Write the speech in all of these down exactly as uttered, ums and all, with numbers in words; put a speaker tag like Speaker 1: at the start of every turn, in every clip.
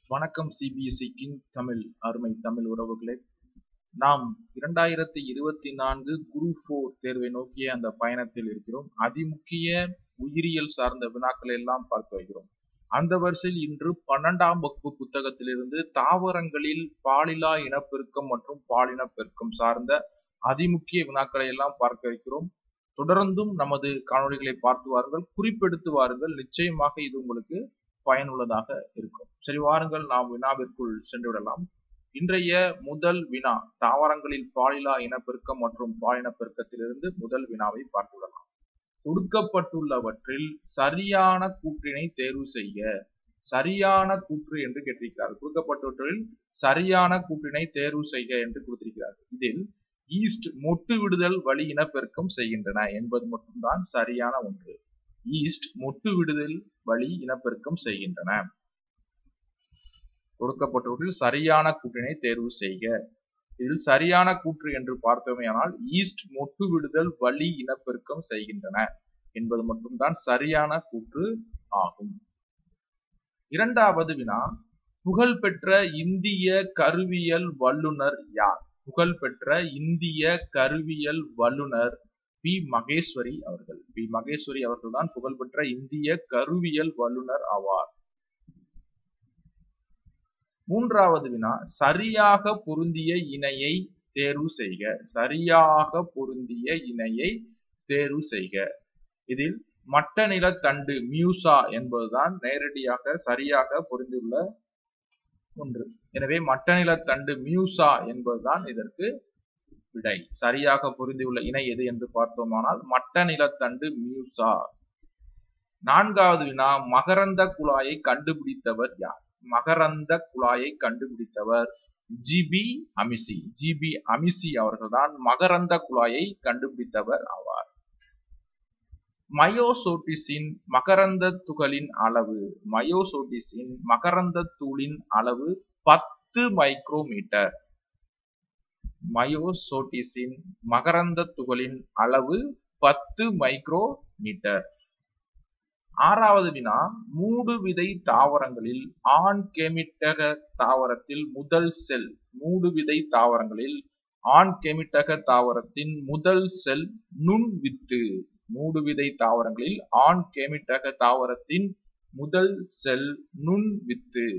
Speaker 1: வணக்கம் CBSE king Tamil அருமை தமிழ் உறவுகளே. நாம் இரண்டாயிரத்தி இருபத்தி நான்கு குரூப் போர் தேர்வை நோக்கிய அந்த பயணத்தில் இருக்கிறோம். அதிமுக்கிய உயிரியல் சார்ந்த வினாக்களை எல்லாம் பார்த்து வருகிறோம். அந்த வரிசையில் இன்று பன்னெண்டாம் வகுப்பு புத்தகத்திலிருந்து தாவரங்களில் பாலிலா இனப்பெருக்கம் மற்றும் பாலினப்பெருக்கம் சார்ந்த அதிமுக்கிய வினாக்களை எல்லாம் பார்க்க இருக்கிறோம். தொடர்ந்தும் நமது காணொளிகளை பார்த்து வாருங்கள், குறிப்பெடுத்து வாருங்கள். நிச்சயமாக இது உங்களுக்கு பயனுள்ளதாக இருக்கும். சரி, வாருங்கள் நாம் வினாவிற்குள் சென்று விடலாம். இன்றைய முதல் வினா தாவரங்களில் பாலிலா இனப்பெருக்கம் மற்றும் பாலினப்பெருக்கத்திலிருந்து முதல் வினாவை பார்த்து விடலாம். கொடுக்கப்பட்டுள்ளவற்றில் சரியான கூற்றினை தேர்வு செய்ய. சரியான கூற்று என்று கேட்டிருக்கிறார். கொடுக்கப்பட்டவற்றில் சரியான கூற்றினை தேர்வு செய்க என்று கொடுத்திருக்கிறார். இதில் ஈஸ்ட் மொட்டு விடுதல் வழி இனப்பெருக்கம் செய்கின்றன என்பது மட்டும்தான் சரியான ஒன்று. ஈஸ்ட் மொட்டு விடுதல் வழி இனப்பெருக்கம் செய்கின்றன. கொடுக்கப்பட்டவற்றில் சரியான கூற்றினை தேர்வு செய்க. இதில் சரியான கூற்று என்று பார்த்தோமேயானால் ஈஸ்ட் மொட்டு விடுதல் வழி இனப்பெருக்கம் செய்கின்றன என்பது மட்டும்தான் சரியான கூற்று ஆகும். இரண்டாவது வினா, புகழ்பெற்ற இந்திய கருவியல் வல்லுனர் யார்? புகழ்பெற்ற இந்திய கருவியல் வல்லுனர் பி மகேஸ்வரி அவர்கள். பி மகேஸ்வரி அவர்கள் தான் புகழ்பெற்ற இந்திய கருவியல் வல்லுனர் ஆவார். மூன்றாவது வினா, சரியாக பொருந்திய இணையை தேர்வு செய்க. சரியாக பொருந்திய இணையை தேர்வு செய்க. இதில் மட்ட நிலத்தண்டு மியூசா என்பதுதான் நேரடியாக சரியாக பொருந்தியுள்ள ஒன்று. எனவே மட்ட நிலத்தண்டு மியூசா என்பதுதான் இதற்கு விடை. சரியாக பொருந்தியுள்ள இணை எது என்று பார்த்தோமானால் மட்ட நிலத்தண்டு மியூசா. நான்காவது வினா, மகரந்த குழாயை கண்டுபிடித்தவர் யார்? மகரந்த குழாயை கண்டுபிடித்தவர் ஜிபி அமிசி. ஜிபி அமிசி அவர்கள்தான் மகரந்த குழாயை கண்டுபிடித்தவர் ஆவார். மயோசோட்டிஸின் மகரந்த துகளின் அளவு. மயோசோட்டிஸின் மகரந்த தூளின் அளவு பத்து மைக்ரோமீட்டர். மயோசோட்டிஸின் மகரந்த துகளின் அளவு பத்து மைக்ரோமீட்டர். ஆறாவது வினா, மூடு விதை தாவரங்களில் ஆண் கேமிட்டக தாவரத்தில் முதல் செல். மூடு விதை தாவரங்களில் ஆண் கேமிட்டக தாவரத்தின் முதல் செல் நுண் வித்து. மூடு விதை தாவரங்களில் ஆண் கேமிட்டக தாவரத்தின் முதல் செல் நுண் வித்து.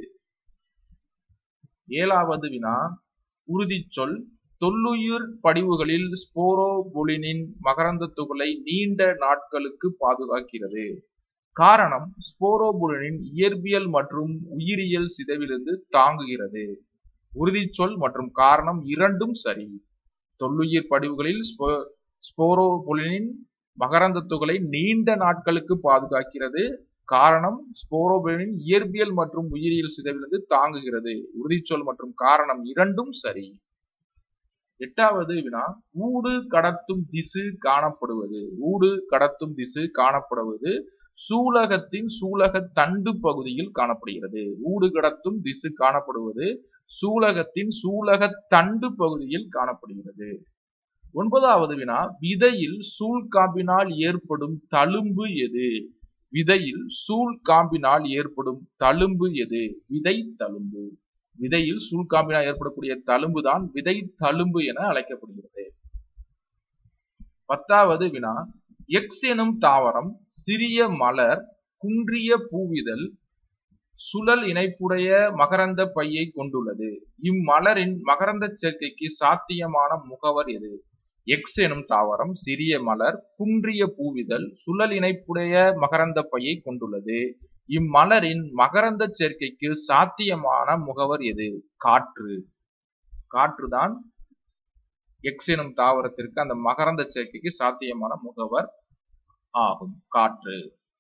Speaker 1: ஏழாவது வினா, உறுதிச்சொல். தொல்லுயிர் படிவுகளில் ஸ்போரோபொலினின் மகரந்த துகளை நீண்ட நாட்களுக்கு பாதுகாக்கிறது. காரணம், ஸ்போரோபொலினின் இயற்பியல் மற்றும் உயிரியல் சிதைவிலிருந்து தாங்குகிறது. உறுதிச்சொல் மற்றும் காரணம் இரண்டும் சரி. தொல்லுயிர் படிவுகளில் ஸ்போரோபொலினின் மகரந்த துகளை நீண்ட நாட்களுக்கு பாதுகாக்கிறது. காரணம், ஸ்போரோபொலினின் இயற்பியல் மற்றும் உயிரியல் சிதைவிலிருந்து தாங்குகிறது. உறுதிச்சொல் மற்றும் காரணம் இரண்டும் சரி. எட்டாவது வினா, ஊடு கடத்தும் திசு காணப்படுவது. ஊடு கடத்தும் திசு காணப்படுவது சூலகத்தின் சூலக தண்டு பகுதியில் காணப்படுகிறது. ஊடு கடத்தும் திசு காணப்படுவது சூலகத்தின் சூலக தண்டு பகுதியில் காணப்படுகிறது. ஒன்பதாவது வினா, விதையில் சூழ்காம்பினால் ஏற்படும் தழும்பு எது? விதையில் சூழ்காம்பினால் ஏற்படும் தழும்பு எது? விதை தழும்பு. விதையில் சூழ்காம்பினால் ஏற்படக்கூடிய தழும்பு தான் விதை தழும்பு என அழைக்கப்படுகிறது. பத்தாவது வினா, எக்ஸ் எனும் தாவரம் சிறிய மலர், குன்றிய பூவிதழ், சுழல் இணைப்புடைய மகரந்த பையை கொண்டுள்ளது. இம்மலரின் மகரந்த சேர்க்கைக்கு சாத்தியமான முகவர் எது? எக்ஸ் எனும் தாவரம் சிறிய மலர், குன்றிய பூவிதழ், சுழல் இணைப்புடைய மகரந்த பையை கொண்டுள்ளது. இம்மலரின் மகரந்த சேர்க்கைக்கு சாத்தியமான முகவர் எது? காற்று. காற்றுதான் எக்ஸ் எனும் தாவரத்திற்கு அந்த மகரந்த சேர்க்கைக்கு சாத்தியமான முகவர் ஆகும். காற்று.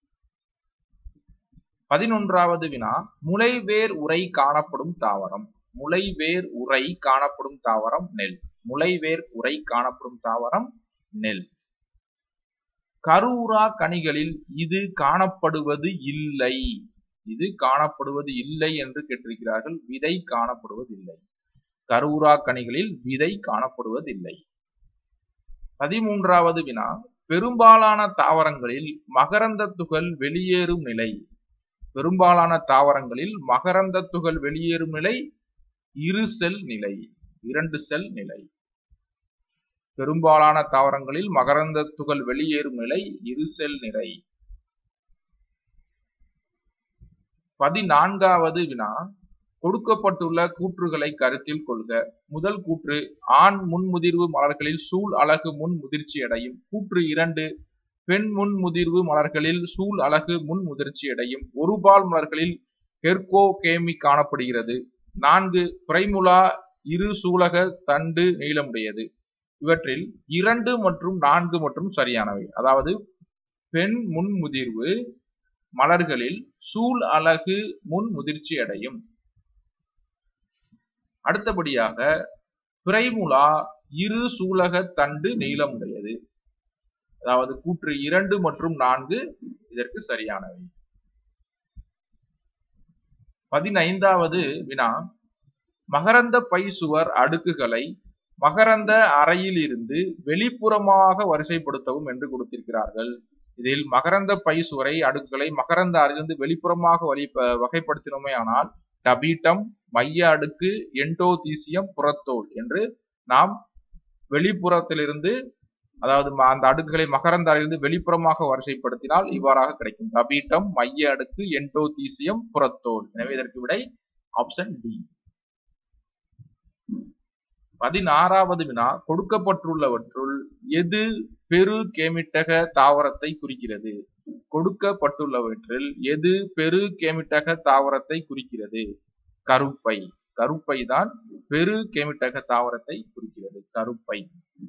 Speaker 1: பதினொன்றாவது வினா, முளைவேர் உரை காணப்படும் தாவரம். முளைவேர் உரை காணப்படும் தாவரம் நெல். முளைவேர் உரை காணப்படும் தாவரம் நெல். கருவுரா கனிகளில் இது காணப்படுவது இல்லை. இது காணப்படுவது இல்லை என்று கேட்டிருக்கிறார்கள். விதை காணப்படுவதில்லை. கருவுரா கனிகளில் விதை காணப்படுவதில்லை. பதிமூன்றாவது வினா, பெரும்பாலான தாவரங்களில் மகரந்த துகள் வெளியேறும் நிலை. பெரும்பாலான தாவரங்களில் மகரந்த துகள் வெளியேறும் நிலை இரு செல் நிலை, இரண்டு செல் நிலை. பெரும்பாலான தாவரங்களில் மகரந்த துகள் வெளியேறும் நிலை இரு செல் நிலை. பதினான்காவது வினா, கொடுக்கப்பட்டுள்ள கூற்றுகளை கருத்தில் கொள்க. முதல் கூற்று, ஆண் முன்முதிர்வு மலர்களில் சூழ் அலகு முன் முதிர்ச்சி அடையும். கூற்று இரண்டு, பெண் முன்முதிர்வு மலர்களில் சூழ் அலகு முன் முதிர்ச்சி அடையும். ஒருபால் மலர்களில் ஹெர்கோகேமி காணப்படுகிறது. நான்கு, பிரைமுலா இரு சூலக தண்டு நீளமுடையது. இவற்றில் இரண்டு மற்றும் நான்கு மற்றும் சரியானவை. அதாவது பெண் முன்முதிர்வு மலர்களில் சூழ் அலகு முன் முதிர்ச்சி அடையும். அடுத்தபடியாக பிரைமுலா இரு சூலக தண்டு நீளமுடையது. அதாவது கூற்று இரண்டு மற்றும் நான்கு இதற்கு சரியானவை. பதினைந்தாவது வினா, மகரந்த பை சுவர் அடுக்குகளை மகரந்த அறையில் இருந்து வெளிப்புறமாக வரிசைப்படுத்தவும் என்று கொடுத்திருக்கிறார்கள். இதில் மகரந்த பை சுவரை அடுக்குகளை மகரந்த அறையிலிருந்து வெளிப்புறமாக வழி வகைப்படுத்தினோமே ஆனால் டபீட்டம், மைய அடுக்கு, எண்டோதீசியம், புறத்தோல் என்று நாம் வெளிப்புறத்திலிருந்து, அதாவது அந்த அடுக்குகளை மகரந்த அறையிலிருந்து வெளிப்புறமாக வரிசைப்படுத்தினால் இவ்வாறாக கிடைக்கும். டபீட்டம், மைய அடுக்கு, எண்டோதீசியம், புறத்தோல். எனவே இதற்கு விடை ஆப்ஷன் டி. பதினாறாவது வினா, கொடுக்கப்பட்டுள்ளவற்றுள் எது பெரு கேமிட்டக தாவரத்தை குறிக்கிறது? கொடுக்கப்பட்டுள்ளவற்றில் எது பெரு கேமிட்டக தாவரத்தை குறிக்கிறது? கருப்பை. கருப்பை தான் பெரு கேமிட்டக தாவரத்தை குறிக்கிறது. கருப்பை.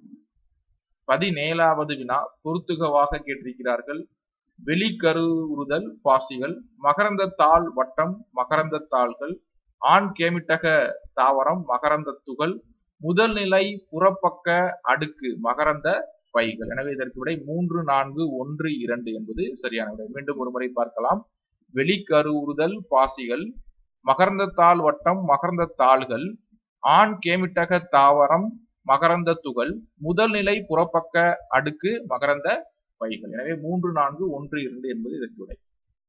Speaker 1: பதினேழாவது வினா, பொறுத்துகவாக கேட்டிருக்கிறார்கள். வெளிக்கருவுறுதல் பாசிகள், மகரந்த தாள் வட்டம், மகரந்த தாள்கள், ஆண் கேமிட்டக தாவரம், மகரந்த துகள், முதல் நிலை புறப்பக்க அடுக்கு, மகரந்த பைகள். எனவே இதற்கு விடை மூன்று, நான்கு, ஒன்று, இரண்டு என்பது சரியான விடை. மீண்டும் ஒரு முறை பார்க்கலாம். வெளிக்கருவுறுதல் பாசிகள், மகரந்த தாள் வட்டம், மகரந்த தாள்கள், ஆண் கேமிட்டக தாவரம், மகரந்த துகள், முதல் நிலை புறப்பக்க அடுக்கு, மகரந்த பைகள். எனவே மூன்று, நான்கு, ஒன்று, இரண்டு என்பது இதற்கு விடை.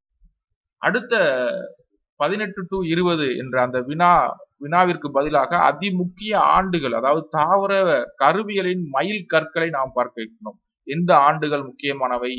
Speaker 1: அடுத்த பதினெட்டு டு இருபது என்ற அந்த வினா வினாவிற்கு பதிலாக அதிமுக்கிய ஆண்டுகள், அதாவது தாவர கருவியலின் மைல் கற்களை நாம் பார்க்க இருக்கணும். எந்த ஆண்டுகள் முக்கியமானவை,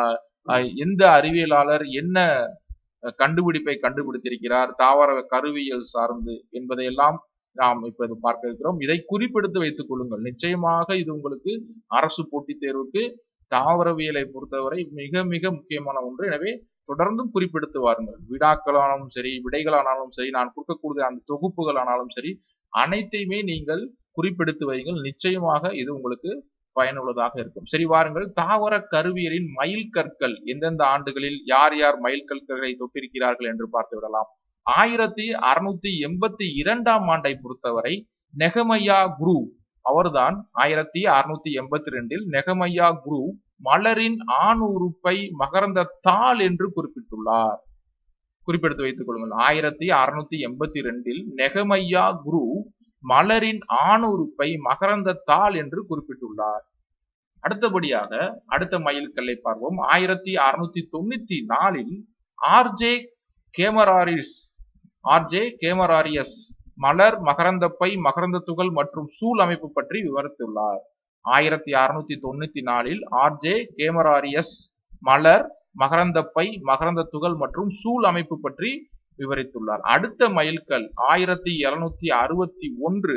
Speaker 1: எந்த அறிவியலாளர் என்ன கண்டுபிடிப்பை கண்டுபிடித்திருக்கிறார் தாவர கருவியல் சார்ந்து என்பதையெல்லாம் நாம் இப்போது பார்க்க இருக்கிறோம். இதை குறிப்பெடுத்து வைத்துக் கொள்ளுங்கள். நிச்சயமாக இது உங்களுக்கு அரசு போட்டித் தேர்வுக்கு தாவரவியலை பொறுத்தவரை மிக மிக முக்கியமான ஒன்று. எனவே தொடர்ந்தும் குறிப்பெடுத்து வாருங்கள். வினாக்களானாலும் சரி, விடைகளானாலும் சரி, நான் கொடுக்கக்கூடிய அந்த தொகுப்புகள் ஆனாலும் சரி, அனைத்தையுமே நீங்கள் குறிப்பெடுத்து வையுங்கள். நிச்சயமாக இது உங்களுக்கு பயனுள்ளதாக இருக்கும். சரி, வாருங்கள். தாவர கருவியலின் மைல் கற்கள் எந்தெந்த ஆண்டுகளில் யார் யார் மைல் கற்களை தொட்டிருக்கிறார்கள் என்று பார்த்து விடலாம். ஆயிரத்தி அறுநூத்தி எண்பத்தி இரண்டாம் ஆண்டை பொறுத்தவரை நெகமையா குரு அவர்தான் ஆயிரத்தி அறுநூத்தி எண்பத்தி ரெண்டில் நெகமையா குரு மலரின் ஆண் உறுப்பை மகரந்த தாள் என்று குறிப்பிட்டுள்ளார். குறிப்பெடுத்து வைத்துக் கொள்ளுங்கள். ஆயிரத்தி அறுநூத்தி எண்பத்தி ரெண்டில் நெகமையா குரு மலரின் ஆண் உறுப்பை மகரந்த தாள் என்று குறிப்பிட்டுள்ளார். அடுத்தபடியாக அடுத்த மைல்கல்லை பார்ப்போம். ஆயிரத்தி அறுநூத்தி தொண்ணூத்தி நாலில் ஆர்ஜே கேமராரிஸ் ஆர்ஜே கேமராரியஸ் மலர், மகரந்த பை, மகரந்த துகள் மற்றும் சூழ் அமைப்பு பற்றி விவரித்துள்ளார். ஆயிரத்தி அறுநூத்தி தொண்ணூத்தி நாலில் ஆர்ஜே கேமராரியஸ் மலர், மகரந்த பை, மகரந்த துகள் மற்றும் சூழ் அமைப்பு பற்றி விவரித்துள்ளார். அடுத்த மைல்கல் ஆயிரத்தி எழுநூத்தி அறுபத்தி ஒன்று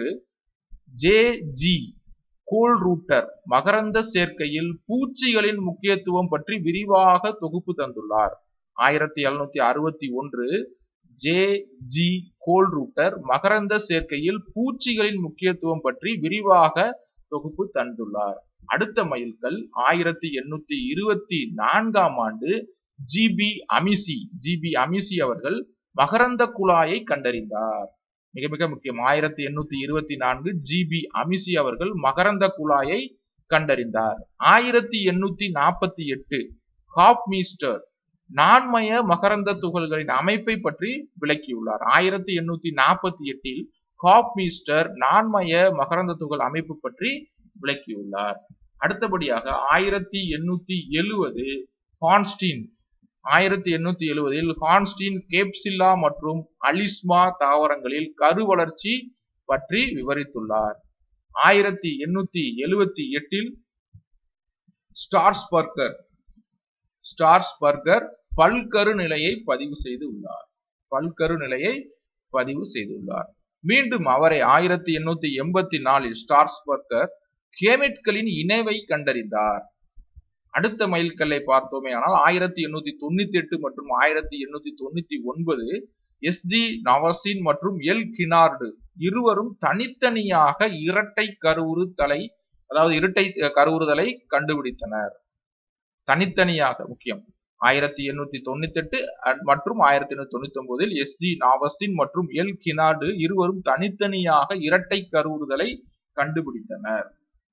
Speaker 1: ஜே ஜி கோல் ரூட்டர் மகரந்த சேர்க்கையில் பூச்சிகளின் முக்கியத்துவம் பற்றி விரிவாக தொகுப்பு தந்துள்ளார். ஆயிரத்தி எழுநூத்தி அறுபத்தி ஒன்று ஜே ஜி கோல் ரூட்டர் மகரந்த சேர்க்கையில் பூச்சிகளின் முக்கியத்துவம் பற்றி விரிவாக தொகுப்பு தந்துள்ளார். அடுத்த மைல்கல் ஆயிரத்தி எண்ணூத்தி இருபத்தி நான்காம் ஆண்டு ஜிபி அமிசி ஜிபி அமிசி அவர்கள் மகரந்த குழாயை கண்டறிந்தார். மிக மிக முக்கியம். ஆயிரத்தி எண்ணூத்தி இருபத்தி நான்கு ஜிபி அமிசி அவர்கள் மகரந்த குழாயை கண்டறிந்தார். ஆயிரத்தி எண்ணூத்தி நாற்பத்தி எட்டு ஹாப்மீஸ்டர் நான்மய மகரந்த துகள்களின் அமைப்பை பற்றி விளக்கியுள்ளார். ஆயிரத்தி எண்ணூத்தி நாற்பத்தி எட்டில் ஹாப்மீஸ்டர் நான்மய மகரந்த துகள் அமைப்பு பற்றி விளக்கியுள்ளார். அடுத்தபடியாக ஆயிரத்தி எண்ணூத்தி எழுபது பான்ஸ்டீன் ஆயிரத்தி எண்ணூத்தி எழுபதில் ஹான்ஸ்டீன் கேப்சில்லா மற்றும் அலிஸ்மா தாவரங்களில் கரு வளர்ச்சி பற்றி விவரித்துள்ளார். ஆயிரத்தி எண்ணூத்தி எழுபத்தி எட்டில் ஸ்டார்ஸ்பர்கர் ஸ்டார்ஸ்பர்கர் பல்கரு நிலையை பதிவு செய்து உள்ளார். பல்கரு நிலையை பதிவு செய்துள்ளார். மீண்டும் அவரை ஆயிரத்தி எண்ணூத்தி எண்பத்தி நாலில் ஸ்டார்ஸ்பர்கர் கேமெட்களின் இணைவை கண்டறிந்தார். அடுத்த மைல்கல்லை பார்த்தோமே ஆனால் ஆயிரத்தி எண்ணூத்தி தொண்ணூத்தி எட்டு மற்றும் ஆயிரத்தி எண்ணூத்தி தொண்ணூத்தி ஒன்பது எஸ் ஜி நவசின் மற்றும் எல் கினார்டு இருவரும் தனித்தனியாக இரட்டை கருவுறுதலை அதாவது இரட்டை கருவுறுதலை கண்டுபிடித்தனர். தனித்தனியாக முக்கியம். ஆயிரத்தி எண்ணூத்தி தொண்ணூத்தி எட்டு மற்றும் ஆயிரத்தி எண்ணூத்தி தொண்ணூத்தி ஒன்பதில் எஸ் ஜி நாவசின் மற்றும் எல் கினார்டு இருவரும் தனித்தனியாக இரட்டை கருவுறுதலை கண்டுபிடித்தனர்.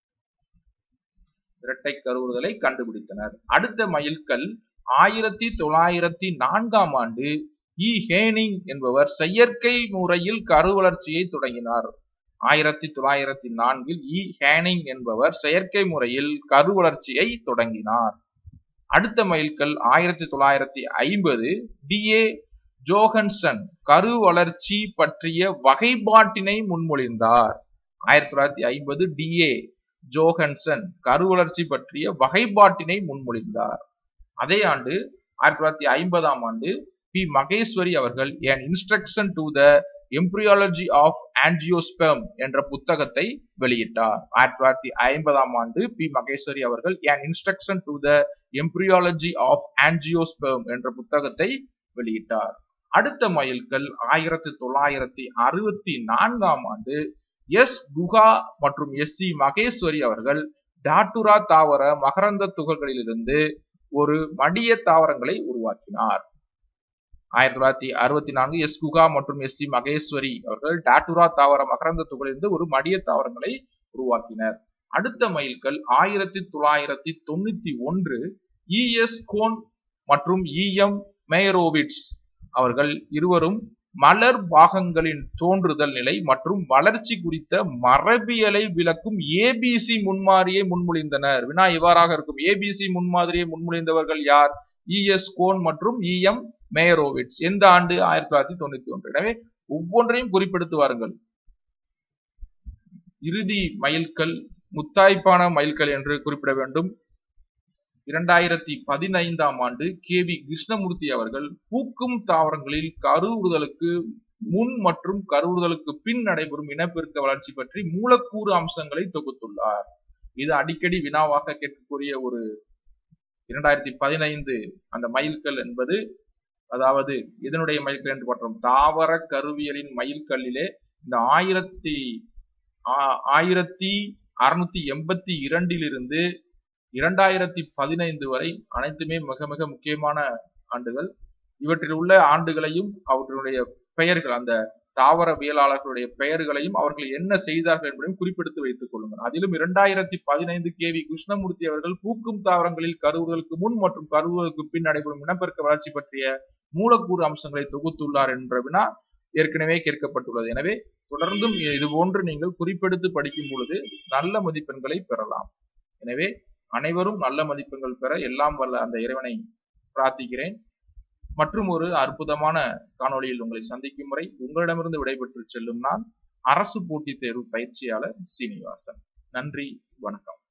Speaker 1: இரட்டை கருவுறுதலை கண்டுபிடித்தனர். அடுத்த மைல்கல் ஆயிரத்தி தொள்ளாயிரத்தி நான்காம் ஆண்டு இ ஹேனிங் என்பவர் செயற்கை முறையில் கருவளர்ச்சியை தொடங்கினார். ஆயிரத்தி தொள்ளாயிரத்தி நான்கில் இ ஹேனிங் என்பவர் செயற்கை முறையில் கருவளர்ச்சியை தொடங்கினார். அடுத்த மைல்கல் ஆயிரத்தி தொள்ளாயிரத்தி ஐம்பது டி ஏ ஜோஹன்சன் கரு வளர்ச்சி பற்றிய வகைப்பாட்டினை முன்மொழிந்தார். ஆயிரத்தி தொள்ளாயிரத்தி ஐம்பது டி ஏ ஜோஹன்சன் கரு வளர்ச்சி பற்றிய வகைப்பாட்டினை முன்மொழிந்தார். அதே ஆண்டு ஆயிரத்தி தொள்ளாயிரத்தி ஐம்பதாம் ஆண்டு பி மகேஸ்வரி அவர்கள் an instruction to the embryology of angiosperm என்ற புத்தகத்தை வெளியிட்டார். ஆயிரத்தி தொள்ளாயிரத்தி ஐம்பதாம் ஆண்டு பி மகேஸ்வரி அவர்கள் an instruction to the embryology of angiosperm என்ற புத்தகத்தை வெளியிட்டார். அடுத்த மைல்கல் ஆயிரத்தி தொள்ளாயிரத்தி அறுபத்தி நான்காம் ஆண்டு எஸ் குஹா மற்றும் எஸ் சி மகேஸ்வரி அவர்கள் டாட்டுரா தாவர மகரந்த துகள்களிலிருந்து ஒரு மடிய தாவரங்களை உருவாக்கினார். ஆயிரத்தி தொள்ளாயிரத்தி அறுபத்தி நான்கு எஸ் குஹா மற்றும் எஸ் சி மகேஸ்வரி அவர்கள் டாட்டுரா தாவர மகரந்த துகளிலிருந்து ஒரு மடிய தாவரங்களை உருவாக்கினர். அடுத்த மைல்கல் ஆயிரத்தி தொள்ளாயிரத்தி தொண்ணூத்தி ஒன்று இ எஸ் கோன் மற்றும் இ எம் மேயரோவிட்ஸ் அவர்கள் இருவரும் மலர் பாகங்களின் தோன்றுதல் நிலை மற்றும் வளர்ச்சி குறித்த மரபியலை விளக்கும் ஏபிசி முன்மாதிரியை முன்மொழிந்தனர். வினா இவ்வாறாக இருக்கும். ஏபிசி முன்மாதிரியை முன்மொழிந்தவர்கள் யார்? இ எஸ் கோன் மற்றும் இ எம் மேயரோவிட்ஸ். எந்த ஆண்டு? ஆயிரத்தி தொள்ளாயிரத்தி தொண்ணூத்தி ஒன்று. எனவே ஒவ்வொன்றையும் குறிப்பெடுத்து வாருங்கள். இறுதி மைல்கல் முத்தாய்ப்பான மைல்கல் என்று குறிப்பிட வேண்டும். இரண்டாயிரத்தி பதினைந்தாம் ஆண்டு கே வி கிருஷ்ணமூர்த்தி அவர்கள் பூக்கும் தாவரங்களில் கருவுறுதலுக்கு முன் மற்றும் கருவுறுதலுக்கு பின் நடைபெறும் இனப்பெருக்க வளர்ச்சி பற்றி மூலக்கூறு அம்சங்களை தொகுத்துள்ளார். இது அடிக்கடி வினாவாக கேட்கக்கூடிய ஒரு இரண்டாயிரத்தி பதினைந்து அந்த மைல்கல் என்பது, அதாவது இதனுடைய மைல்கல் என்று பார்த்தோம். தாவர கருவியலின் மைல்கல்லிலே இந்த ஆயிரத்தி ஆயிரத்தி அறுநூத்தி எண்பத்தி இரண்டிலிருந்து இரண்டாயிரத்தி பதினைந்து வரை அனைத்துமே மிக மிக முக்கியமான ஆண்டுகள். இவற்றில் உள்ள ஆண்டுகளையும் அவர்களுடைய பெயர்கள், அந்த தாவரவியலாளர்களுடைய பெயர்களையும் அவர்கள் என்ன செய்தார்கள் என்பதையும் குறிப்பிடுத்து வைத்துக் கொள்ளுங்கள். அதிலும் இரண்டாயிரத்தி பதினைந்து கே வி கிருஷ்ணமூர்த்தி அவர்கள் பூக்கும் தாவரங்களில் கருவுறுதலுக்கு முன் மற்றும் கருவுறுதலுக்கு பின் நடைபெறும் இனப்பெருக்க வளர்ச்சி பற்றிய மூலக்கூறு அம்சங்களை தொகுத்துள்ளார் என்ற வினா ஏற்கனவே கேட்கப்பட்டுள்ளது. எனவே தொடர்ந்தும் இது போன்று நீங்கள் குறிப்பெடுத்து படிக்கும் பொழுது நல்ல மதிப்பெண்களை பெறலாம். எனவே அனைவரும் நல்ல மதிப்பெண்கள் பெற எல்லாம் வல்ல அந்த இறைவனை பிரார்த்திக்கிறேன். மற்றும் ஒரு அற்புதமான காணொளியில் உங்களை சந்திக்கும் முறை உங்களிடமிருந்து விடைபெற்று செல்லும் நான் அரசு போட்டித் தேர்வு பயிற்சியாளர் சீனிவாசன். நன்றி, வணக்கம்.